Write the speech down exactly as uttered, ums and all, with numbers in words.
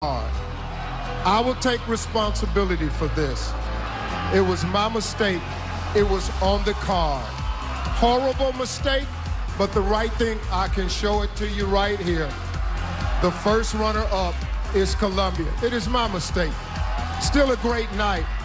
I will take responsibility for this. It was my mistake. It was on the card. Horrible mistake, but the right thing, I can show it to you right here. The first runner-up is Colombia. It is my mistake. Still a great night.